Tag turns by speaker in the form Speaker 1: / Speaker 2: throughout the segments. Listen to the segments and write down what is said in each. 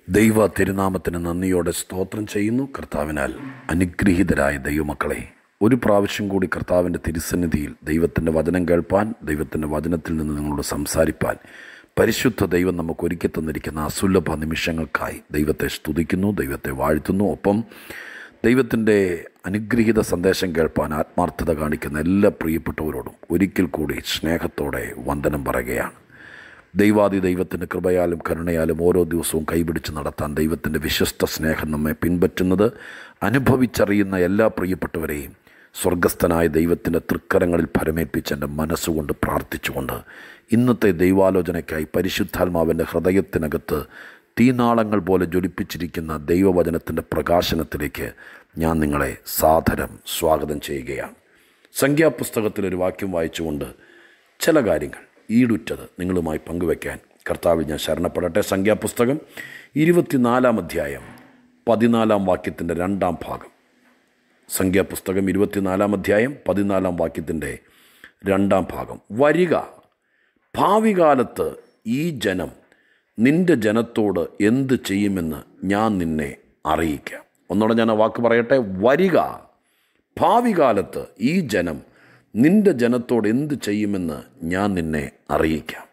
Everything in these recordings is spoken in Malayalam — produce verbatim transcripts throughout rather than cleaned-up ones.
Speaker 1: ദൈവ തിരുനാമത്തിന് നന്ദിയോടെ സ്തോത്രം ചെയ്യുന്നു. കർത്താവിനാൽ അനുഗ്രഹീതരായ ദൈവമക്കളെ, ഒരു പ്രാവശ്യം കൂടി കർത്താവിൻ്റെ തിരുസന്നിധിയിൽ ദൈവത്തിൻ്റെ വചനം കേൾപ്പാൻ, ദൈവത്തിൻ്റെ വചനത്തിൽ നിന്ന് നിങ്ങളോട് സംസാരിപ്പാൻ പരിശുദ്ധ ദൈവം നമുക്ക് ഒരുക്കി തന്നിരിക്കുന്ന അസുലഭ നിമിഷങ്ങൾക്കായി ദൈവത്തെ സ്തുതിക്കുന്നു, ദൈവത്തെ വാഴ്ത്തുന്നു. ഒപ്പം ദൈവത്തിൻ്റെ അനുഗ്രഹീത സന്ദേശം കേൾപ്പാൻ ആത്മാർത്ഥത കാണിക്കുന്ന എല്ലാ പ്രിയപ്പെട്ടവരോടും ഒരിക്കൽ കൂടി സ്നേഹത്തോടെ വന്ദനം പറയുകയാണ്. ദൈവാദി ദൈവത്തിൻ്റെ കൃപയാലും കരുണയാലും ഓരോ ദിവസവും കൈപിടിച്ച് നടത്താൻ ദൈവത്തിൻ്റെ വിശ്വസ്ത സ്നേഹം നമ്മെ പിൻപറ്റുന്നത് അനുഭവിച്ചറിയുന്ന എല്ലാ പ്രിയപ്പെട്ടവരെയും സ്വർഗസ്ഥനായ ദൈവത്തിൻ്റെ തൃക്കരങ്ങളിൽ ഫലമേൽപ്പിച്ച് എൻ്റെ മനസ്സുകൊണ്ട് പ്രാർത്ഥിച്ചുകൊണ്ട് ഇന്നത്തെ ദൈവാലോചനയ്ക്കായി പരിശുദ്ധാത്മാവിൻ്റെ ഹൃദയത്തിനകത്ത് തീനാളങ്ങൾ പോലെ ജ്വലിപ്പിച്ചിരിക്കുന്ന ദൈവവചനത്തിൻ്റെ പ്രകാശനത്തിലേക്ക് ഞാൻ നിങ്ങളെ സാദരം സ്വാഗതം ചെയ്യുകയാണ്. സംഖ്യാപുസ്തകത്തിലൊരു വാക്യം വായിച്ചുകൊണ്ട് ചില കാര്യങ്ങൾ ഈടുറ്റത് നിങ്ങളുമായി പങ്കുവയ്ക്കാൻ കർത്താവിൽ ഞാൻ ശരണപ്പെടട്ടെ. സംഖ്യാപുസ്തകം ഇരുപത്തിനാലാം അധ്യായം പതിനാലാം വാക്യത്തിൻ്റെ രണ്ടാം ഭാഗം. സംഖ്യാപുസ്തകം ഇരുപത്തിനാലാം അധ്യായം പതിനാലാം വാക്യത്തിൻ്റെ രണ്ടാം ഭാഗം. വരിക, ഭാവി കാലത്ത് ഈ ജനം നിൻ്റെ ജനത്തോട് എന്ത് ചെയ്യുമെന്ന് ഞാൻ നിന്നെ അറിയിക്കാം. ഒന്നുകൂടെ ഞാൻ ആ വാക്ക് പറയട്ടെ. വരിക, ഭാവി കാലത്ത് ഈ ജനം നിൻ്റെ ജനത്തോട് എന്ത് ചെയ്യുമെന്ന് ഞാൻ നിന്നെ അറിയിക്കാം.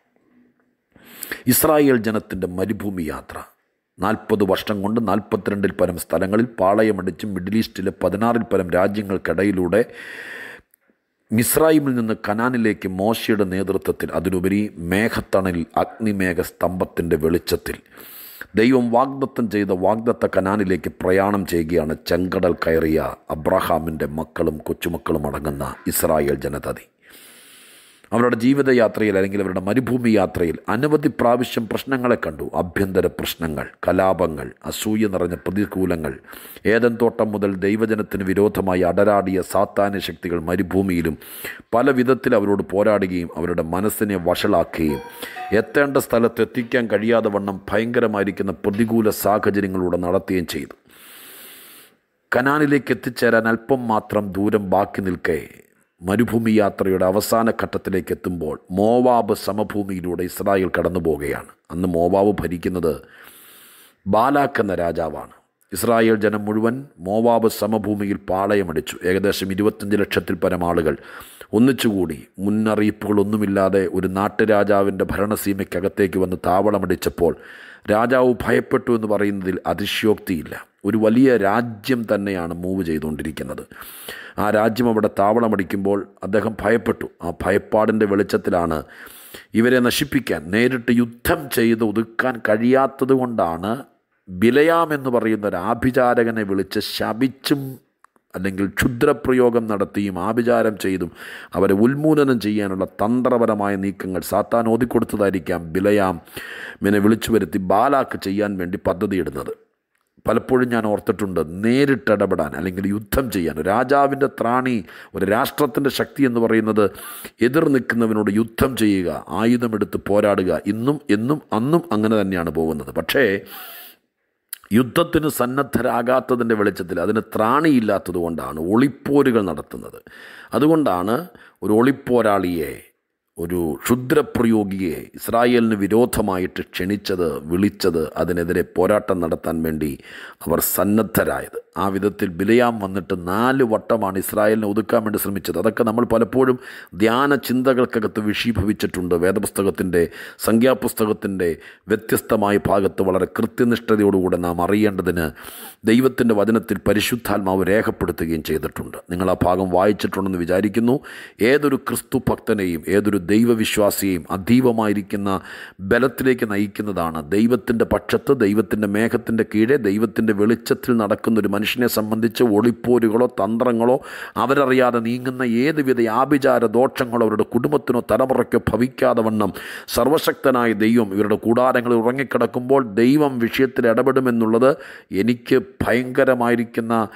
Speaker 1: ഇസ്രായേൽ ജനത്തിൻ്റെ മരുഭൂമി യാത്ര നാൽപ്പത് വർഷം കൊണ്ട് നാൽപ്പത്തിരണ്ടിൽ പരം സ്ഥലങ്ങളിൽ പാളയമടിച്ച് മിഡിൽ ഈസ്റ്റിലെ പതിനാറിൽ പരം രാജ്യങ്ങൾക്കിടയിലൂടെ മിസ്രൈമിൽ നിന്ന് കനാനിലേക്ക് മോശയുടെ നേതൃത്വത്തിൽ, അതിനുപരി മേഘത്തണലിൽ അഗ്നിമേഘ സ്തംഭത്തിൻ്റെ വെളിച്ചത്തിൽ ദൈവം വാഗ്ദത്തം ചെയ്ത വാഗ്ദത്ത കനാനിലേക്ക് പ്രയാണം ചെയ്യുകയാണ് ചെങ്കടൽ കയറിയ അബ്രഹാമിൻ്റെ മക്കളും കൊച്ചുമക്കളും അടങ്ങുന്ന ഇസ്രായേൽ ജനതതി. അവരുടെ ജീവിതയാത്രയിൽ അല്ലെങ്കിൽ അവരുടെ മരുഭൂമി യാത്രയിൽ അനവധി പ്രാവശ്യം പ്രശ്നങ്ങളെ കണ്ടു. ആഭ്യന്തര പ്രശ്നങ്ങൾ, കലാപങ്ങൾ, അസൂയ നിറഞ്ഞ പ്രതികൂലങ്ങൾ. ഏദൻ തോട്ടം മുതൽ ദൈവജനത്തിന് വിരോധമായി അടരാടിയ സാത്താന്യ ശക്തികൾ മരുഭൂമിയിലും പല വിധത്തിൽ അവരോട് പോരാടുകയും അവരുടെ മനസ്സിനെ വഷളാക്കുകയും എത്തേണ്ട സ്ഥലത്ത് എത്തിക്കാൻ കഴിയാതെ വണ്ണം ഭയങ്കരമായിരിക്കുന്ന പ്രതികൂല സാഹചര്യങ്ങളിലൂടെ നടത്തുകയും ചെയ്തു. കനാനിലേക്ക് എത്തിച്ചേരാൻ അല്പം മാത്രം ദൂരം ബാക്കി നിൽക്കെ മരുഭൂമി യാത്രയുടെ അവസാന ഘട്ടത്തിലേക്ക് എത്തുമ്പോൾ മോവാബ് സമഭൂമിയിലൂടെ ഇസ്രായേൽ കടന്നു പോവുകയാണ്. അന്ന് മോവാബ് ഭരിക്കുന്നത് ബാലാക്ക് എന്ന രാജാവാണ്. ഇസ്രായേൽ ജനം മുഴുവൻ മോവാബ് സമഭൂമിയിൽ പാളയമടിച്ചു. ഏകദേശം ഇരുപത്തഞ്ച് ലക്ഷത്തിൽ പരം ആളുകൾ ഒന്നിച്ചുകൂടി മുന്നറിയിപ്പുകളൊന്നുമില്ലാതെ ഒരു നാട്ടുരാജാവിൻ്റെ ഭരണസീമയ്ക്കകത്തേക്ക് വന്ന് താവളമടിച്ചപ്പോൾ രാജാവ് ഭയപ്പെട്ടു എന്ന് പറയുന്നതിൽ അതിശയോക്തിയില്ല. ഒരു വലിയ രാജ്യം തന്നെയാണ് മൂവ് ചെയ്തുകൊണ്ടിരിക്കുന്നത്. ആ രാജ്യം അവിടെ താവളമടിക്കുമ്പോൾ അദ്ദേഹം ഭയപ്പെട്ടു. ആ ഭയപ്പാടിൻ്റെ വെളിച്ചത്തിലാണ് ഇവരെ നശിപ്പിക്കാൻ, നേരിട്ട് യുദ്ധം ചെയ്ത് ഒതുക്കാൻ കഴിയാത്തത് കൊണ്ടാണ് ബിലയാം എന്ന് പറയുന്ന ഒരു ആഭിചാരകനെ വിളിച്ച് ശപിച്ചും അല്ലെങ്കിൽ ക്ഷുദ്രപ്രയോഗം നടത്തിയും ആഭിചാരം ചെയ്തും അവരെ ഉന്മൂലനം ചെയ്യാനുള്ള തന്ത്രപരമായ നീക്കങ്ങൾ സാത്താൻ ഓതിക്കൊടുത്തതായിരിക്കാം ബിലയാം ഇവനെ വിളിച്ചു വരുത്തി ബാലാക്ക് ചെയ്യാൻ വേണ്ടി പദ്ധതിയിടുന്നത്. പലപ്പോഴും ഞാൻ ഓർത്തിട്ടുണ്ട്, നേരിട്ടിടപെടാൻ അല്ലെങ്കിൽ യുദ്ധം ചെയ്യാൻ. രാജാവിൻ്റെ ത്രാണി, ഒരു രാഷ്ട്രത്തിൻ്റെ ശക്തി എന്ന് പറയുന്നത് എതിർ നിൽക്കുന്നവനോട് യുദ്ധം ചെയ്യുക, ആയുധമെടുത്ത് പോരാടുക. ഇന്നും എന്നും അന്നും അങ്ങനെ തന്നെയാണ് പോകുന്നത്. പക്ഷേ യുദ്ധത്തിന് സന്നദ്ധരാകാത്തതിൻ്റെ വെളിച്ചത്തിൽ, അതിന് ത്രാണിയില്ലാത്തത് കൊണ്ടാണ് ഒളിപ്പോരുകൾ നടത്തുന്നത്. അതുകൊണ്ടാണ് ഒരു ഒളിപ്പോരാളിയെ, ഒരു ക്ഷുദ്രപ്രയോഗിയെ ഇസ്രായേലിന് വിരോധമായിട്ട് ക്ഷണിച്ചത്, വിളിച്ചത്, അതിനെതിരെ പോരാട്ടം നടത്താൻ വേണ്ടി അവർ സന്നദ്ധരായത്. ആ വിധത്തിൽ ബിലയാം വന്നിട്ട് നാല് വട്ടമാണ് ഇസ്രായേലിനെ ഒതുക്കാൻ വേണ്ടി ശ്രമിച്ചത്. അതൊക്കെ നമ്മൾ പലപ്പോഴും ധ്യാന ചിന്തകൾക്കകത്ത് വിഷീഭവിച്ചിട്ടുണ്ട്. വേദപുസ്തകത്തിൻ്റെ, സംഖ്യാപുസ്തകത്തിൻ്റെ വ്യത്യസ്തമായ ഭാഗത്ത് വളരെ കൃത്യനിഷ്ഠതയോടുകൂടെ നാം അറിയേണ്ടതിന് ദൈവത്തിൻ്റെ വചനത്തിൽ പരിശുദ്ധാത്മാവ് രേഖപ്പെടുത്തുകയും ചെയ്തിട്ടുണ്ട്. നിങ്ങൾ ആ ഭാഗം വായിച്ചിട്ടുണ്ടെന്ന് വിചാരിക്കുന്നു. ഏതൊരു ക്രിസ്തു ഭക്തനെയും ഏതൊരു ദൈവവിശ്വാസിയെയും അതീവമായിരിക്കുന്ന ബലത്തിലേക്ക് നയിക്കുന്നതാണ് ദൈവത്തിൻ്റെ പക്ഷത്ത്, ദൈവത്തിൻ്റെ മേഘത്തിൻ്റെ കീഴെ, ദൈവത്തിൻ്റെ വെളിച്ചത്തിൽ നടക്കുന്നൊരു മനുഷ്യനെ സംബന്ധിച്ച് ഒളിപ്പോരുകളോ തന്ത്രങ്ങളോ അവരറിയാതെ നീങ്ങുന്ന ഏതുവിധ ആഭിചാര ദോഷങ്ങളോ അവരുടെ കുടുംബത്തിനോ തലമുറയ്ക്കോ ഭവിക്കാതെ വണ്ണം സർവശക്തനായ ദൈവം ഇവരുടെ കൂടാരങ്ങളിൽ ഉറങ്ങിക്കിടക്കുമ്പോൾ ദൈവം വിഷയത്തിൽ ഇടപെടുമെന്നുള്ളത് എനിക്ക് ഭയങ്കരമായിരിക്കുന്ന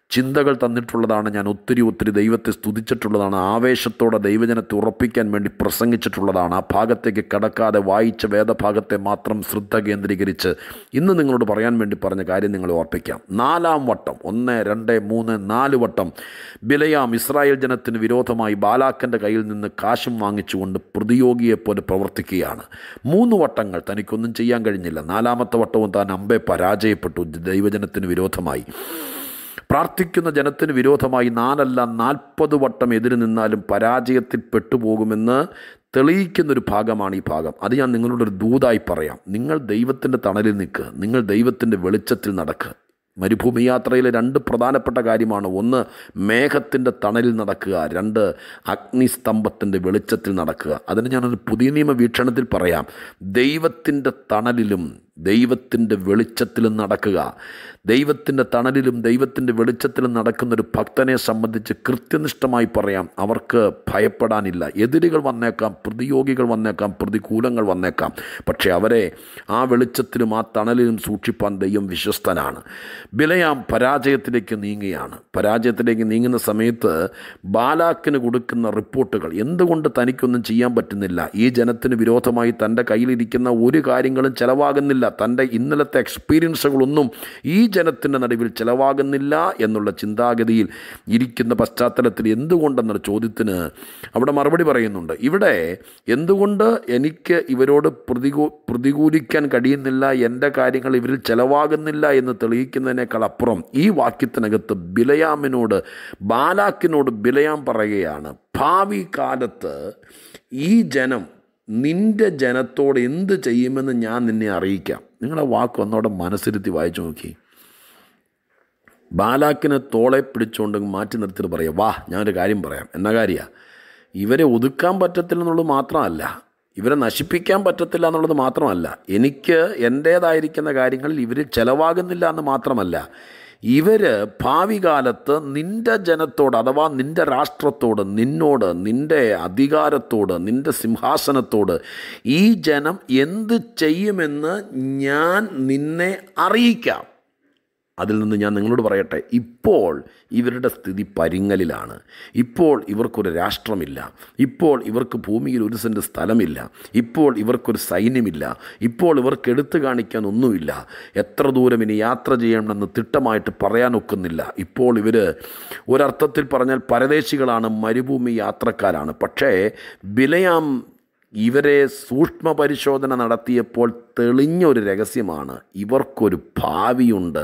Speaker 1: ചിന്തകൾ തന്നിട്ടുള്ളതാണ്. ഞാൻ ഒത്തിരി ഒത്തിരി ദൈവത്തെ സ്തുതിച്ചിട്ടുള്ളതാണ്. ആവേശത്തോടെ ദൈവജനത്തെ ഉറപ്പിക്കാൻ വേണ്ടി പ്രസംഗിച്ചിട്ടുള്ളതാണ്. ആ ഭാഗത്തേക്ക് കടക്കാതെ വായിച്ച വേദഭാഗത്തെ മാത്രം ശ്രദ്ധ കേന്ദ്രീകരിച്ച് ഇന്ന് നിങ്ങളോട് പറയാൻ വേണ്ടി പറഞ്ഞ കാര്യം നിങ്ങളെ ഓർപ്പിക്കാം. നാലാം വട്ടം, ഒന്ന് രണ്ട് മൂന്ന് നാല് വട്ടം ബിലയാം ഇസ്രായേൽ ജനത്തിന് വിരോധമായി ബാലാക്കിൻ്റെ കയ്യിൽ നിന്ന് കാശും വാങ്ങിച്ചുകൊണ്ട് പ്രതിയോഗിയെപ്പോലെ പ്രവർത്തിക്കുകയാണ്. മൂന്ന് വട്ടങ്ങൾ തനിക്കൊന്നും ചെയ്യാൻ കഴിഞ്ഞില്ല. നാലാമത്തെ വട്ടവും താൻ അമ്പെ പരാജയപ്പെട്ടു. ദൈവജനത്തിന് വിരോധമായി പ്രാർത്ഥിക്കുന്ന ജനത്തിന് വിരോധമായി നാലല്ല നാൽപ്പത് വട്ടം എതിര് നിന്നാലും പരാജയത്തിൽ പെട്ടുപോകുമെന്ന് തെളിയിക്കുന്നൊരു ഭാഗമാണ് ഈ ഭാഗം. അത് ഞാൻ നിങ്ങളോടൊരു ദൂതായി പറയാം. നിങ്ങൾ ദൈവത്തിൻ്റെ തണലിൽ നിൽക്കുക, നിങ്ങൾ ദൈവത്തിൻ്റെ വെളിച്ചത്തിൽ നടക്കുക. മരുഭൂമി യാത്രയിലെ രണ്ട് പ്രധാനപ്പെട്ട കാര്യമാണ്. ഒന്ന്, മേഘത്തിൻ്റെ തണലിൽ നടക്കുക. രണ്ട്, അഗ്നിസ്തംഭത്തിൻ്റെ വെളിച്ചത്തിൽ നടക്കുക. അതിന് ഞാനൊരു പുതിയ നിയമ വീക്ഷണത്തിൽ പറയാം. ദൈവത്തിൻ്റെ തണലിലും ദൈവത്തിൻ്റെ വെളിച്ചത്തിലും നടക്കുക. ദൈവത്തിൻ്റെ തണലിലും ദൈവത്തിൻ്റെ വെളിച്ചത്തിലും നടക്കുന്നൊരു ഭക്തനെ സംബന്ധിച്ച് കൃത്യനിഷ്ഠമായി പറയാം, അവർക്ക് ഭയപ്പെടാനില്ല. എതിരുകൾ വന്നേക്കാം, പ്രതിയോഗികൾ വന്നേക്കാം, പ്രതികൂലങ്ങൾ വന്നേക്കാം. പക്ഷേ അവരെ ആ വെളിച്ചത്തിലും ആ തണലിലും സൂക്ഷിപ്പാൻ ദൈവം വിശ്വസ്തനാണ്. ബിലയാം പരാജയത്തിലേക്ക് നീങ്ങുകയാണ്. പരാജയത്തിലേക്ക് നീങ്ങുന്ന സമയത്ത് ബാലാക്കിന് കൊടുക്കുന്ന റിപ്പോർട്ടുകൾ, എന്തുകൊണ്ട് തനിക്കൊന്നും ചെയ്യാൻ പറ്റുന്നില്ല, ഈ ജനത്തിന് വിരോധമായി തൻ്റെ കയ്യിലിരിക്കുന്ന ഒരു കാര്യങ്ങളും ചിലവാകുന്നില്ല, തൻ്റെ ഇന്നലത്തെ എക്സ്പീരിയൻസുകളൊന്നും ഈ ജനത്തിൻ്റെ നടുവിൽ ചിലവാകുന്നില്ല എന്നുള്ള ചിന്താഗതിയിൽ ഇരിക്കുന്ന പശ്ചാത്തലത്തിൽ എന്തുകൊണ്ടെന്നൊരു ചോദ്യത്തിന് അവിടെ മറുപടി പറയുന്നുണ്ട്. ഇവിടെ എന്തുകൊണ്ട് എനിക്ക് ഇവരോട് പ്രതികൂ പ്രതികൂലിക്കാൻ കഴിയുന്നില്ല, എൻ്റെ കാര്യങ്ങൾ ഇവരിൽ ചിലവാകുന്നില്ല എന്ന് തെളിയിക്കുന്നതിനേക്കാൾ അപ്പുറം ഈ വാക്യത്തിനകത്ത് ബിലയാമിനോട് ബാലാക്കിനോട് ബിലയാം പറയുകയാണ്, ഭാവി കാലത്ത് ഈ ജനം നിൻ്റെ ജനത്തോട് എന്ത് ചെയ്യുമെന്ന് ഞാൻ നിന്നെ അറിയിക്കാം. നിങ്ങളെ വാക്ക് ഒന്നോടെ മനസ്സിരുത്തി വായിച്ചു നോക്കി. ബാലാക്കിനെ തോളെ പിടിച്ചുകൊണ്ട് മാറ്റി നിർത്തിയിട്ട് പറയാം, വാ ഞാനൊരു കാര്യം പറയാം. എന്നാ കാര്യമാണ്? ഇവരെ ഒതുക്കാൻ പറ്റത്തില്ല എന്നുള്ളത് മാത്രമല്ല, ഇവരെ നശിപ്പിക്കാൻ പറ്റത്തില്ല എന്നുള്ളത് മാത്രമല്ല, എനിക്ക് എൻ്റേതായിരിക്കുന്ന കാര്യങ്ങളിൽ ഇവർ ചിലവാകുന്നില്ല എന്ന് മാത്രമല്ല, ഇവർ ഭാവി കാലത്ത് നിൻ്റെ ജനത്തോട് അഥവാ നിൻ്റെ രാഷ്ട്രത്തോട്, നിന്നോട്, നിൻ്റെ അധികാരത്തോട്, നിൻ്റെ സിംഹാസനത്തോട് ഈ ജനം എന്ത് ചെയ്യുമെന്ന് ഞാൻ നിന്നെ അറിയിക്കാം. അതിൽ നിന്ന് ഞാൻ നിങ്ങളോട് പറയട്ടെ, ഇപ്പോൾ ഇവരുടെ സ്ഥിതി പരിങ്ങലിലാണ്. ഇപ്പോൾ ഇവർക്കൊരു രാഷ്ട്രമില്ല, ഇപ്പോൾ ഇവർക്ക് ഭൂമിയിൽ ഒരു സെൻറ്റ് സ്ഥലമില്ല, ഇപ്പോൾ ഇവർക്കൊരു സൈന്യമില്ല, ഇപ്പോൾ ഇവർക്ക് എടുത്തു കാണിക്കാൻ ഒന്നുമില്ല. എത്ര ദൂരം ഇനി യാത്ര ചെയ്യണമെന്ന് തിട്ടമായിട്ട് പറയാനൊക്കുന്നില്ല. ഇപ്പോൾ ഇവർ ഒരർത്ഥത്തിൽ പറഞ്ഞാൽ പരദേശികളാണ്, മരുഭൂമി യാത്രക്കാരാണ്. പക്ഷേ ബിലയാം ഇവരെ സൂക്ഷ്മ പരിശോധന നടത്തിയപ്പോൾ തെളിഞ്ഞ ഒരു രഹസ്യമാണ്, ഇവർക്കൊരു ഭാവിയുണ്ട്,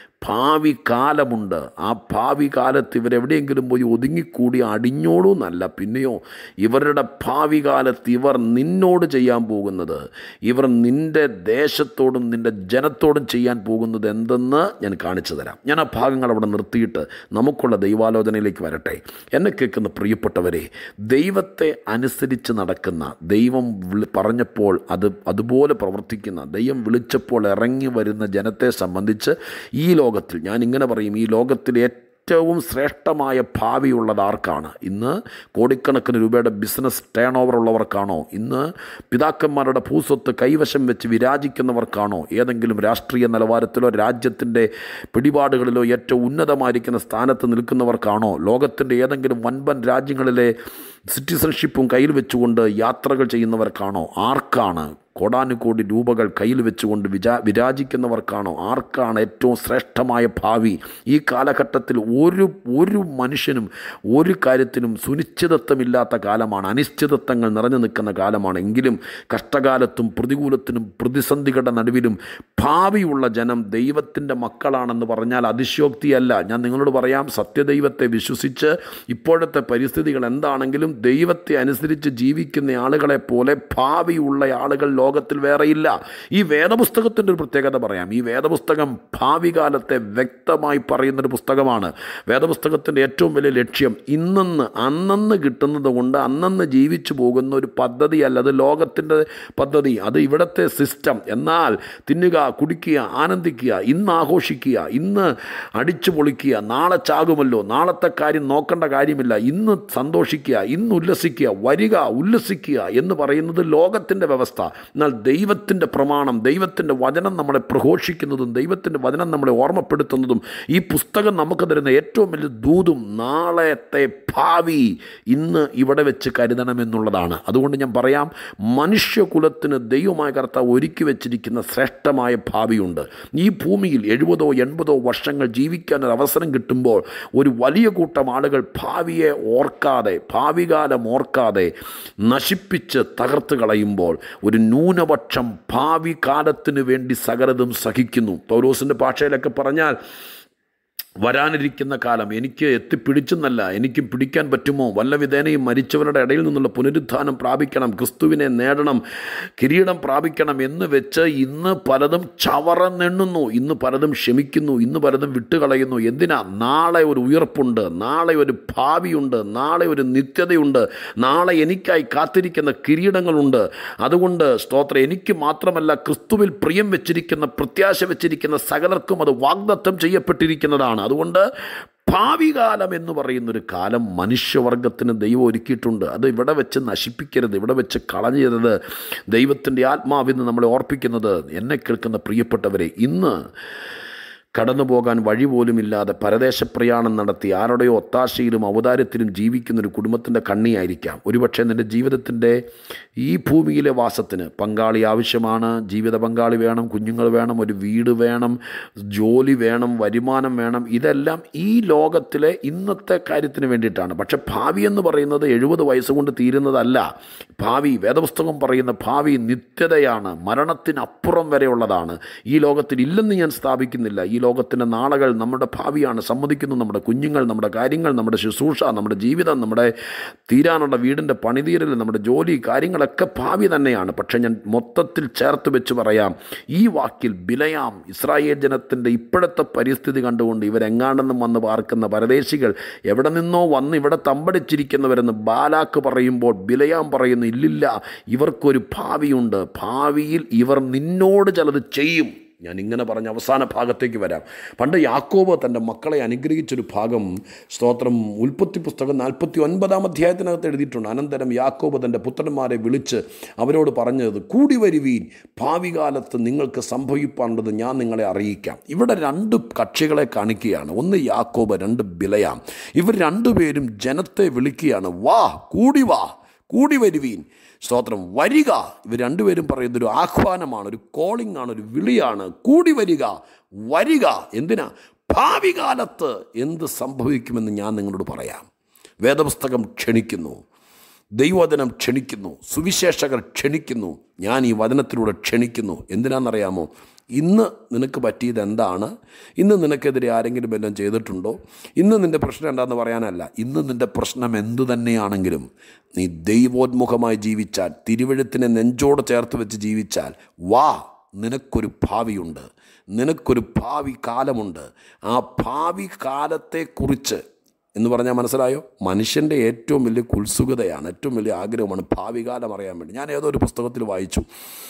Speaker 1: ഭാവി കാലമുണ്ട്. ആ ഭാവി കാലത്ത് ഇവരെവിടെയെങ്കിലും പോയി ഒതുങ്ങിക്കൂടി അടിഞ്ഞോളൂ എന്നല്ല, പിന്നെയോ ഇവരുടെ ഭാവി കാലത്ത് ഇവർ നിന്നോട് ചെയ്യാൻ പോകുന്നത്, ഇവർ നിൻ്റെ ദേശത്തോടും നിൻ്റെ ജനത്തോടും ചെയ്യാൻ പോകുന്നത് എന്തെന്ന് ഞാൻ കാണിച്ചു തരാം. ഞാൻ ആ ഭാഗങ്ങൾ അവിടെ നിർത്തിയിട്ട് നമുക്കുള്ള ദൈവാലോചനയിലേക്ക് വരട്ടെ. എന്നെ കേൾക്കുന്ന പ്രിയപ്പെട്ടവരെ, ദൈവത്തെ അനുസരിച്ച് നടക്കുന്ന, ദൈവം പറഞ്ഞപ്പോൾ അത് അതുപോലെ പ്രവർത്തിക്കുന്ന, ദൈവം വിളിച്ചപ്പോൾ ഇറങ്ങി വരുന്ന ജനത്തെ സംബന്ധിച്ച് ഈ ലോകത്തിൽ ഞാൻ ഇങ്ങനെ പറയും, ഈ ലോകത്തിൽ ഏറ്റവും ശ്രേഷ്ഠമായ ഭാവിയുള്ളത് ആർക്കാണ്? ഇന്ന് കോടിക്കണക്കിന് രൂപയുടെ ബിസിനസ് ടേൺ ഓവർ ഉള്ളവർക്കാണോ? ഇന്ന് പിതാക്കന്മാരുടെ ഭൂസ്വത്ത് കൈവശം വെച്ച് വിരാജിക്കുന്നവർക്കാണോ? ഏതെങ്കിലും രാഷ്ട്രീയ നിലവാരത്തിലോ രാജ്യത്തിൻ്റെ പിടിപാടുകളിലോ ഏറ്റവും ഉന്നതമായിരിക്കുന്ന സ്ഥാനത്ത് നിൽക്കുന്നവർക്കാണോ? ലോകത്തിൻ്റെ ഏതെങ്കിലും വൻപൻ രാജ്യങ്ങളിലെ സിറ്റിസൺഷിപ്പും കയ്യിൽ വെച്ചുകൊണ്ട് യാത്രകൾ ചെയ്യുന്നവർക്കാണോ? ആർക്കാണ്? കോടാനുകോടി രൂപകൾ കയ്യിൽ വെച്ചുകൊണ്ട് വിചാ വിരാജിക്കുന്നവർക്കാണോ? ആർക്കാണ് ഏറ്റവും ശ്രേഷ്ഠമായ ഭാവി? ഈ കാലഘട്ടത്തിൽ ഒരു ഒരു മനുഷ്യനും ഒരു കാര്യത്തിനും സുനിശ്ചിതത്വമില്ലാത്ത കാലമാണ്, അനിശ്ചിതത്വങ്ങൾ നിറഞ്ഞു നിൽക്കുന്ന കാലമാണ്. എങ്കിലും കഷ്ടകാലത്തും പ്രതികൂലത്തിനും പ്രതിസന്ധികളുടെ നടുവിലും ഭാവിയുള്ള ജനം ദൈവത്തിൻ്റെ മക്കളാണെന്ന് പറഞ്ഞാൽ അതിശയോക്തിയല്ല. ഞാൻ നിങ്ങളോട് പറയാം, സത്യദൈവത്തെ വിശ്വസിച്ച് ഇപ്പോഴത്തെ പരിസ്ഥിതികൾ എന്താണെങ്കിലും ദൈവത്തെ അനുസരിച്ച് ജീവിക്കുന്ന ആളുകളെ പോലെ ഭാവിയുള്ള ആളുകൾ ലോകത്തിൽ വേറെയില്ല. ഈ വേദപുസ്തകത്തിൻ്റെ ഒരു പ്രത്യേകത പറയാം. ഈ വേദപുസ്തകം ഭാവി കാലത്തെ വ്യക്തമായി പറയുന്നൊരു പുസ്തകമാണ്. വേദപുസ്തകത്തിൻ്റെ ഏറ്റവും വലിയ ലക്ഷ്യം ഇന്നെന്ന് അന്നന്ന് കിട്ടുന്നത് കൊണ്ട് അന്നന്ന് ജീവിച്ചു പോകുന്ന ഒരു പദ്ധതിയല്ല, അത് ലോകത്തിൻ്റെ പദ്ധതി, അത് ഇവിടുത്തെ സിസ്റ്റം. എന്നാൽ തിന്നുക, കുടിക്കുക, ആനന്ദിക്കുക, ഇന്ന് ആഘോഷിക്കുക, ഇന്ന് അടിച്ചു പൊളിക്കുക, നാളെ ചാകുമല്ലോ, നാളത്തെ കാര്യം നോക്കേണ്ട കാര്യമില്ല, ഇന്ന് സന്തോഷിക്കുക, ഇന്ന് ഉല്ലസിക്കുക, വരിക ഉല്ലസിക്കുക എന്ന് പറയുന്നത് ലോകത്തിൻ്റെ വ്യവസ്ഥ. എന്നാൽ ദൈവത്തിൻ്റെ പ്രമാണം, ദൈവത്തിൻ്റെ വചനം നമ്മളെ പ്രഘോഷിക്കുന്നതും ദൈവത്തിൻ്റെ വചനം നമ്മളെ ഓർമ്മപ്പെടുത്തുന്നതും ഈ പുസ്തകം നമുക്ക് തരുന്ന ഏറ്റവും വലിയ ദൂതും നാളത്തെ ഭാവി ഇന്ന് ഇവിടെ വെച്ച് കരുതണമെന്നുള്ളതാണ്. അതുകൊണ്ട് ഞാൻ പറയാം, മനുഷ്യകുലത്തിന് ദൈവമായ കർത്താവ് ഒരുക്കി വെച്ചിരിക്കുന്ന ശ്രേഷ്ഠമായ ഭാവിയുണ്ട്. ഈ ഭൂമിയിൽ എഴുപതോ എൺപതോ വർഷങ്ങൾ ജീവിക്കാനൊരു അവസരം കിട്ടുമ്പോൾ ഒരു വലിയ കൂട്ടം ആളുകൾ ഭാവിയെ ഓർക്കാതെ, ഭാവികാലം ഓർക്കാതെ നശിപ്പിച്ച് തകർത്ത് കളയുമ്പോൾ ഒരു ന്യൂനപക്ഷം ഭാവി കാലത്തിന് വേണ്ടി സകലതും സഹിക്കുന്നു. പൗലോസിൻ്റെ ഭാഷയിലൊക്കെ പറഞ്ഞാൽ, വരാനിരിക്കുന്ന കാലം എനിക്ക് എത്തിപ്പിടിച്ചെന്നല്ല, എനിക്കും പിടിക്കാൻ പറ്റുമോ, വല്ല വിധേനയും മരിച്ചവരുടെ ഇടയിൽ നിന്നുള്ള പുനരുത്ഥാനം പ്രാപിക്കണം, ക്രിസ്തുവിനെ നേടണം, കിരീടം പ്രാപിക്കണം എന്ന് വെച്ച് ഇന്ന് പലതും ചവറന്നെണ്ണുന്നു, ഇന്ന് പലതും ക്ഷമിക്കുന്നു, ഇന്ന് പലതും വിട്ടുകളയുന്നു. എന്തിനാ? നാളെ ഒരു ഉയർപ്പുണ്ട്, നാളെ ഒരു ഭാവിയുണ്ട്, നാളെ ഒരു നിത്യതയുണ്ട്, നാളെ എനിക്കായി കാത്തിരിക്കുന്ന കിരീടങ്ങളുണ്ട്. അതുകൊണ്ട് സ്തോത്രം, എനിക്ക് മാത്രമല്ല ക്രിസ്തുവിൽ പ്രിയം വെച്ചിരിക്കുന്ന, പ്രത്യാശ വെച്ചിരിക്കുന്ന സകലർക്കും അത് വാഗ്ദത്തം ചെയ്യപ്പെട്ടിരിക്കുന്നതാണ്. അതുകൊണ്ട് ഭാവി കാലം എന്ന് പറയുന്നൊരു കാലം മനുഷ്യവർഗത്തിന് ദൈവം ഒരുക്കിയിട്ടുണ്ട്. അത് ഇവിടെ വെച്ച് നശിപ്പിക്കരുത്, ഇവിടെ വെച്ച് കളഞ്ഞരുത്. ദൈവത്തിൻ്റെ ആത്മാവിന്ന് നമ്മളെ ഓർപ്പിക്കുന്നത്, എന്നെ കേൾക്കുന്ന പ്രിയപ്പെട്ടവരെ, ഇന്ന് കടന്നു പോകാൻ വഴി പോലുമില്ലാതെ പരദേശ പ്രയാണം നടത്തി ആരുടെയോ ഒത്താശയിലും ഔദാര്യത്തിലും ജീവിക്കുന്നൊരു കുടുംബത്തിൻ്റെ കണ്ണിയായിരിക്കാം. ഒരുപക്ഷെ നിൻ്റെ ജീവിതത്തിൻ്റെ ഈ ഭൂമിയിലെ വാസത്തിന് പങ്കാളി ആവശ്യമാണ്. ജീവിത പങ്കാളി വേണം, കുഞ്ഞുങ്ങൾ വേണം, ഒരു വീട് വേണം, ജോലി വേണം, വരുമാനം വേണം. ഇതെല്ലാം ഈ ലോകത്തിലെ ഇന്നത്തെ കാര്യത്തിന് വേണ്ടിയിട്ടാണ്. പക്ഷെ ഭാവി എന്ന് പറയുന്നത് എഴുപത് വയസ്സുകൊണ്ട് തീരുന്നതല്ല. ഭാവി, വേദപുസ്തകം പറയുന്ന ഭാവി നിത്യതയാണ്, മരണത്തിനപ്പുറം വരെയുള്ളതാണ്. ഈ ലോകത്തിൽ ഇല്ലെന്ന് ഞാൻ സ്ഥാപിക്കുന്നില്ല. ഈ ലോകത്തിൻ്റെ നാളുകൾ നമ്മുടെ ഭാവിയാണ്. സമ്മതിക്കുന്നു, നമ്മുടെ കുഞ്ഞുങ്ങൾ, നമ്മുടെ കാര്യങ്ങൾ, നമ്മുടെ ശുശ്രൂഷ, നമ്മുടെ ജീവിതം, നമ്മുടെ തീരാനുള്ള വീടിൻ്റെ പണിതീരൽ, നമ്മുടെ ജോലി, കാര്യങ്ങളൊക്കെ ഭാവി തന്നെയാണ്. പക്ഷേ ഞാൻ മൊത്തത്തിൽ ചേർത്ത് വെച്ച് പറയാം, ഈ വാക്കിൽ ബിലയാം ഇസ്രായേൽ ജനത്തിൻ്റെ ഇപ്പോഴത്തെ പരിസ്ഥിതി കണ്ടുകൊണ്ട് ഇവരെങ്ങാണ്ടെന്നും വന്ന് പാർക്കുന്ന പരദേശികൾ, എവിടെ നിന്നോ വന്ന് ഇവിടെ തമ്പടിച്ചിരിക്കുന്നവരെന്ന് ബാലാക്ക് പറയുമ്പോൾ ബിലയാം പറയുന്നു, ഇല്ലില്ല, ഇവർക്കൊരു ഭാവിയുണ്ട്, ഭാവിയിൽ ഇവർ നിന്നോട് ചിലത് ചെയ്യും. ഞാൻ ഇങ്ങനെ പറഞ്ഞ അവസാന ഭാഗത്തേക്ക് വരാം. പണ്ട് യാക്കോബ് തൻ്റെ മക്കളെ അനുഗ്രഹിച്ചൊരു ഭാഗം, സ്തോത്രം, ഉൽപ്പത്തി പുസ്തകം നാൽപ്പത്തി ഒൻപതാം അധ്യായത്തിനകത്ത് എഴുതിയിട്ടുണ്ട്. അനന്തരം യാക്കോബ് തൻ്റെ പുത്രന്മാരെ വിളിച്ച് അവരോട് പറഞ്ഞത്, കൂടി വരുവീൻ, ഭാവി കാലത്ത് നിങ്ങൾക്ക് സംഭവിപ്പാനുള്ളത് ഞാൻ നിങ്ങളെ അറിയിക്കാം. ഇവിടെ രണ്ട് കക്ഷികളെ കാണിക്കുകയാണ്. ഒന്ന് യാക്കോബ്, രണ്ട് ബിലയാം. ഇവർ രണ്ടുപേരും ജനത്തെ വിളിക്കുകയാണ്, വാ, കൂടി വാ, കൂടി വരുവീൻ, സ്തോത്രം, വരിക. ഇവർ രണ്ടുപേരും പറയുന്നൊരു ആഹ്വാനമാണ്, ഒരു കോളിംഗ് ആണ്, ഒരു വിളിയാണ്. കൂടി വരിക, വരിക. എന്തിനാ? ഭാവി കാലത്ത് എന്ത് സംഭവിക്കുമെന്ന് ഞാൻ നിങ്ങളോട് പറയാം. വേദപുസ്തകം ക്ഷണിക്കുന്നു, ദൈവവചനം ക്ഷണിക്കുന്നു, സുവിശേഷകർ ക്ഷണിക്കുന്നു, ഞാൻ ഈ വചനത്തിലൂടെ ക്ഷണിക്കുന്നു. എന്തിനാണെന്നറിയാമോ? ഇന്ന് നിനക്ക് പറ്റിയത് എന്താണ്? ഇന്ന് നിനക്കെതിരെ ആരെങ്കിലും എല്ലാം ചെയ്തിട്ടുണ്ടോ? ഇന്ന് നിൻ്റെ പ്രശ്നം എന്താണെന്ന് പറയാനല്ല. ഇന്ന് നിൻ്റെ പ്രശ്നം എന്തു തന്നെയാണെങ്കിലും നീ ദൈവോന്മുഖമായി ജീവിച്ചാൽ, തിരുവെഴുത്തിനെ നെഞ്ചോട് ചേർത്ത് വെച്ച് ജീവിച്ചാൽ, വാ, നിനക്കൊരു ഭാവിയുണ്ട്, നിനക്കൊരു ഭാവി കാലമുണ്ട്. ആ ഭാവി കാലത്തെക്കുറിച്ച് എന്ന് പറഞ്ഞാൽ മനസ്സിലായോ? മനുഷ്യൻ്റെ ഏറ്റവും വലിയ കുത്സുകതയാണ്, ഏറ്റവും വലിയ ആഗ്രഹമാണ് ഭാവി കാലം അറിയാൻ വേണ്ടി. ഞാൻ ഏതോ ഒരു പുസ്തകത്തിൽ വായിച്ചു,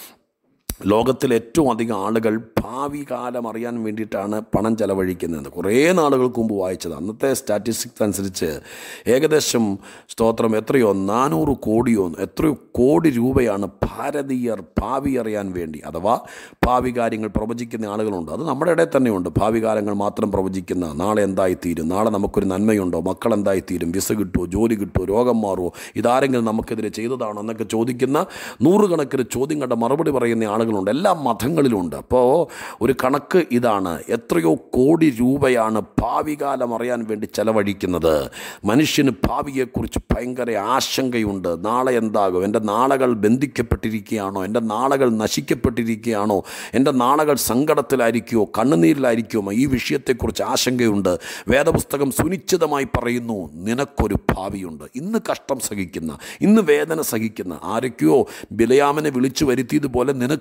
Speaker 1: ലോകത്തിൽ ഏറ്റവും അധികം ആളുകൾ ഭാവി കാലം അറിയാൻ വേണ്ടിയിട്ടാണ് പണം ചെലവഴിക്കുന്നത്. കുറേ നാളുകൾക്ക് മുമ്പ് വായിച്ചത്. അന്നത്തെ സ്റ്റാറ്റിസ്റ്റിക്സ് അനുസരിച്ച് ഏകദേശം, സ്തോത്രം, എത്രയോ നാനൂറ് കോടിയോ എത്രയോ കോടി രൂപയാണ് ഭാരതീയർ ഭാവി അറിയാൻ വേണ്ടി, അഥവാ ഭാവി കാര്യങ്ങൾ പ്രവചിക്കുന്ന ആളുകളുണ്ട്. അത് നമ്മുടെ ഇടയിൽ തന്നെയുണ്ട്. ഭാവി കാലങ്ങൾ മാത്രം പ്രവചിക്കുന്ന, നാളെ എന്തായിത്തീരും, നാളെ നമുക്കൊരു നന്മയുണ്ടോ, മക്കൾ എന്തായിത്തീരും, വിസ കിട്ടുമോ, ജോലി കിട്ടുമോ, രോഗം മാറുമോ, ഇതാരെങ്കിലും നമുക്കെതിരെ ചെയ്തതാണോ എന്നൊക്കെ ചോദിക്കുന്ന നൂറുകണക്കിന് ചോദ്യങ്ങളുടെ മറുപടി പറയുന്ന ആളുകൾ ണ്ട് എല്ലാ മതങ്ങളിലുണ്ട്. അപ്പോൾ ഒരു കണക്ക് ഇതാണ്, എത്രയോ കോടി രൂപയാണ് ഭാവി കാലം അറിയാൻ വേണ്ടി ചെലവഴിക്കുന്നത്. മനുഷ്യന് ഭാവിയെക്കുറിച്ച് ഭയങ്കര ആശങ്കയുണ്ട്. നാളെ എന്താകും? എൻ്റെ നാളകൾ ബന്ധിക്കപ്പെട്ടിരിക്കുകയാണോ? എൻ്റെ നാളകൾ നശിക്കപ്പെട്ടിരിക്കുകയാണോ? എൻ്റെ നാളകൾ സങ്കടത്തിലായിരിക്കുമോ, കണ്ണുനീരിലായിരിക്കുമോ? ഈ വിഷയത്തെക്കുറിച്ച് ആശങ്കയുണ്ട്. വേദപുസ്തകം സുനിശ്ചിതമായി പറയുന്നു, നിനക്കൊരു ഭാവിയുണ്ട്. ഇന്ന് കഷ്ടം സഹിക്കുന്ന, ഇന്ന് വേദന സഹിക്കുന്ന ആരൊക്കെയോ ബിലയാമിനെ വിളിച്ചു വരുത്തിയതുപോലെ നിനക്ക്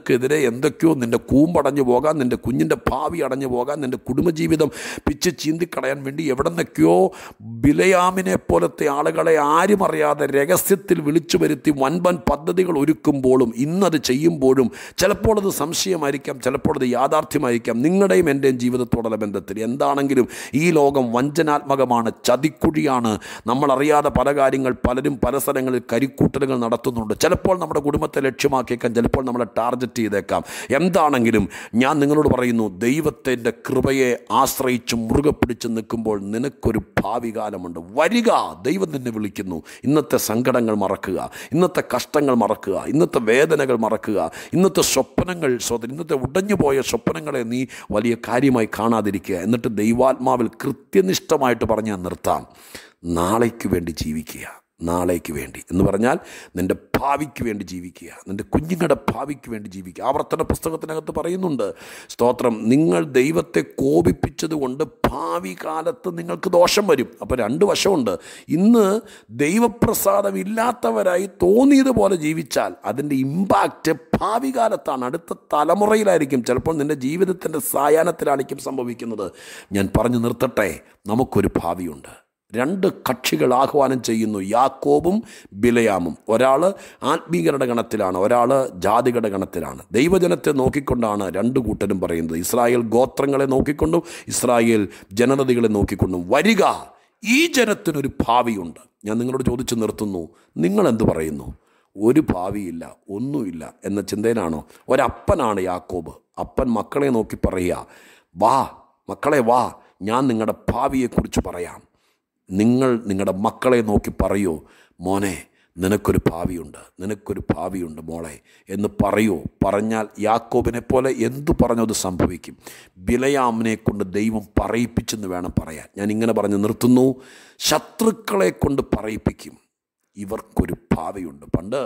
Speaker 1: നിനക്കെതിരെ എന്തൊക്കെയോ, നിൻ്റെ കൂമ്പടഞ്ഞു പോകാൻ, നിൻ്റെ കുഞ്ഞിൻ്റെ ഭാവി അടഞ്ഞു പോകാൻ, നിൻ്റെ കുടുംബജീവിതം പിച്ച് ചീന്തിക്കളയാൻ വേണ്ടി എവിടെ നിന്നൊക്കെയോ ബിലയാമിനെ പോലത്തെ ആളുകളെ ആരും അറിയാതെ രഹസ്യത്തിൽ വിളിച്ചു വരുത്തി വൻപൻ പദ്ധതികൾ ഒരുക്കുമ്പോഴും ഇന്നത് ചെയ്യുമ്പോഴും ചിലപ്പോൾ അത് സംശയമായിരിക്കാം, ചിലപ്പോൾ അത് യാഥാർത്ഥ്യമായിരിക്കാം. നിങ്ങളുടെയും എൻ്റെയും ജീവിതത്തോടുള്ള ബന്ധത്തിൽ എന്താണെങ്കിലും ഈ ലോകം വഞ്ചനാത്മകമാണ്, ചതിക്കുഴിയാണ്. നമ്മളറിയാതെ പല കാര്യങ്ങൾ പലരും പല സ്ഥലങ്ങളിൽ കരിക്കൂട്ടലുകൾ നടത്തുന്നുണ്ട്. ചിലപ്പോൾ നമ്മുടെ കുടുംബത്തെ ലക്ഷ്യമാക്കിയേക്കാം, ചിലപ്പോൾ നമ്മളെ ടാർഗറ്റ് ചെയ്തേക്കാം. എന്താണെങ്കിലും ഞാൻ നിങ്ങളോട് പറയുന്നു, ദൈവത്തിൻ്റെ കൃപയെ ആശ്രയിച്ച് മുറുകെ പിടിച്ച് നിൽക്കുമ്പോൾ നിനക്കൊരു ഭാവി കാലമുണ്ട്. വരിക, ദൈവം നിന്നെ വിളിക്കുന്നു. ഇന്നത്തെ സങ്കടങ്ങൾ മറക്കുക, ഇന്നത്തെ കഷ്ടങ്ങൾ മറക്കുക, ഇന്നത്തെ വേദനകൾ മറക്കുക, ഇന്നത്തെ സ്വപ്നങ്ങൾ, ഇന്നത്തെ ഉടഞ്ഞുപോയ സ്വപ്നങ്ങളെ നീ വലിയ കാര്യമായി കാണാതിരിക്കുക. എന്നിട്ട് ദൈവാത്മാവിൽ കൃത്യനിഷ്ഠമായിട്ട് പറഞ്ഞാൽ നിർത്താം, നാളേക്ക് വേണ്ടി ജീവിക്കുക. നാളേക്ക് വേണ്ടി എന്ന് പറഞ്ഞാൽ നിൻ്റെ ഭാവിക്ക് വേണ്ടി ജീവിക്കുക, നിൻ്റെ കുഞ്ഞുങ്ങളുടെ ഭാവിക്ക് വേണ്ടി ജീവിക്കുക. ആവർത്തന പുസ്തകത്തിനകത്ത് പറയുന്നുണ്ട്, സ്തോത്രം, നിങ്ങൾ ദൈവത്തെ കോപിപ്പിച്ചതുകൊണ്ട് ഭാവി കാലത്ത് നിങ്ങൾക്ക് ദോഷം വരും. അപ്പോൾ രണ്ട് വശമുണ്ട്. ഇന്ന് ദൈവപ്രസാദം ഇല്ലാത്തവരായി തോന്നിയതുപോലെ ജീവിച്ചാൽ അതിൻ്റെ ഇമ്പാക്റ്റ് ഭാവി കാലത്താണ്, അടുത്ത തലമുറയിലായിരിക്കും. ചിലപ്പോൾ നിൻ്റെ ജീവിതത്തിൻ്റെ സായാഹ്നത്തിലായിരിക്കും സംഭവിക്കുന്നത്. ഞാൻ പറഞ്ഞു നിർത്തട്ടെ, നമുക്കൊരു ഭാവിയുണ്ട്. രണ്ട് കക്ഷികൾ ആഹ്വാനം ചെയ്യുന്നു, യാക്കോബും ബിലയാമും. ഒരാൾ ആത്മീകരുടെ ഗണത്തിലാണ്, ഒരാൾ ജാതികളുടെ ഗണത്തിലാണ്. ദൈവജനത്തെ നോക്കിക്കൊണ്ടാണ് രണ്ട് കൂട്ടരും പറയുന്നത്. ഇസ്രായേൽ ഗോത്രങ്ങളെ നോക്കിക്കൊണ്ടും ഇസ്രായേൽ ജനതകളെ നോക്കിക്കൊണ്ടും, വരിക, ഈ ജനത്തിനൊരു ഭാവിയുണ്ട്. ഞാൻ നിങ്ങളോട് ചോദിച്ചു നിർത്തുന്നു, നിങ്ങളെന്ത് പറയുന്നു? ഒരു ഭാവിയില്ല, ഒന്നുമില്ല എന്ന ചിന്തയിലാണോ? ഒരപ്പനാണ് യാക്കോബ്. അപ്പൻ മക്കളെ നോക്കി പറയുക, വാ മക്കളെ വാ, ഞാൻ നിങ്ങളുടെ ഭാവിയെക്കുറിച്ച് പറയാം. നിങ്ങൾ നിങ്ങളുടെ മക്കളെ നോക്കി പറയൂ, മോനെ നിനക്കൊരു ഭാവിയുണ്ട്, നിനക്കൊരു ഭാവിയുണ്ട് മോളെ എന്ന് പറയൂ. പറഞ്ഞാൽ യാക്കോബിനെ പോലെ എന്തു പറഞ്ഞത് സംഭവിക്കും. ബിലയാമിനെ കൊണ്ട് ദൈവം പറയിപ്പിച്ചെന്ന് വേണം പറയാൻ. ഞാൻ ഇങ്ങനെ പറഞ്ഞ് നിർത്തുന്നു, ശത്രുക്കളെ കൊണ്ട് പറയിപ്പിക്കും. ഇവർക്കൊരു ഭാവിയുണ്ട്. പണ്ട്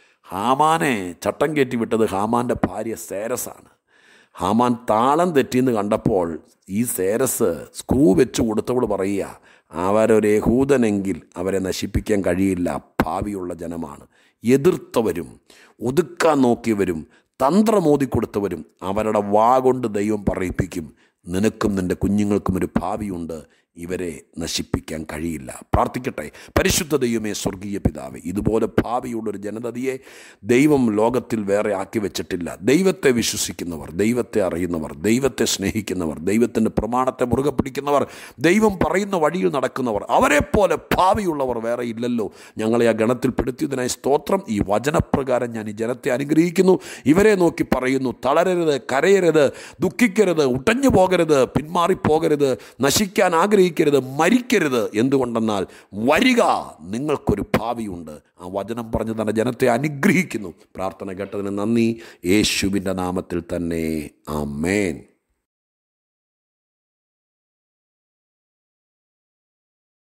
Speaker 1: ഹാമാനെ ചട്ടം കയറ്റി വിട്ടത് ഹാമാൻ്റെ ഭാര്യ സേരസാണ്. ഹാമാൻ താളം തെറ്റിയെന്ന് കണ്ടപ്പോൾ ഈ സേരസ് സ്ക്രൂ വെച്ച് കൊടുത്തവൾ പറയുക, അവരൊരു യഹൂദനെങ്കിൽ അവരെ നശിപ്പിക്കാൻ കഴിയില്ല, ഭാവിയുള്ള ജനമാണ്. എതിർത്തവരും ഒതുക്കാൻ നോക്കിയവരും തന്ത്രമോദിക്കൊടുത്തവരും അവരുടെ വാ കൊണ്ട് ദൈവം പറയിപ്പിക്കും, നിനക്കും നിൻ്റെ കുഞ്ഞുങ്ങൾക്കും ഒരു ഭാവിയുണ്ട്, ഇവരെ നശിപ്പിക്കാൻ കഴിയില്ല. പ്രാർത്ഥിക്കട്ടെ. പരിശുദ്ധ ദൈവമേ, സ്വർഗീയ പിതാവേ, ഇതുപോലെ ഭാവിയുള്ളൊരു ജനതയെ ദൈവം ലോകത്തിൽ വേറെ ആക്കി വെച്ചിട്ടില്ല. ദൈവത്തെ വിശ്വസിക്കുന്നവർ, ദൈവത്തെ അറിയുന്നവർ, ദൈവത്തെ സ്നേഹിക്കുന്നവർ, ദൈവത്തിൻ്റെ പ്രമാണത്തെ മുറുകെ പിടിക്കുന്നവർ, ദൈവം പറയുന്ന വഴിയിൽ നടക്കുന്നവർ, അവരെപ്പോലെ ഭാവിയുള്ളവർ വേറെ ഇല്ലല്ലോ. ഞങ്ങളെ ആ ഗണത്തിൽ പെടുത്തിയതിനായി സ്തോത്രം. ഈ വചനപ്രകാരം ഞാൻ ഈ ജനത്തെ അനുഗ്രഹിക്കുന്നു. ഇവരെ നോക്കി പറയുന്നു, തളരരുത്, കരയരുത്, ദുഃഖിക്കരുത്, ഉടഞ്ഞു പോകരുത്, പിന്മാറിപ്പോകരുത്, നശിക്കാൻ ആഗ്രഹിക്കരുത്, മരിക്കരുത്. എന്തുകൊണ്ടെന്നാൽ വരിക, നിങ്ങൾക്കൊരു ഭാവിയുണ്ട്. ആ വചനം പറഞ്ഞ് തന്നെ ജനത്തെ അനുഗ്രഹിക്കുന്നു. പ്രാർത്ഥന കേട്ടതിന് നന്ദി. യേശുവിൻ്റെ നാമത്തിൽ തന്നെ, ആമേൻ.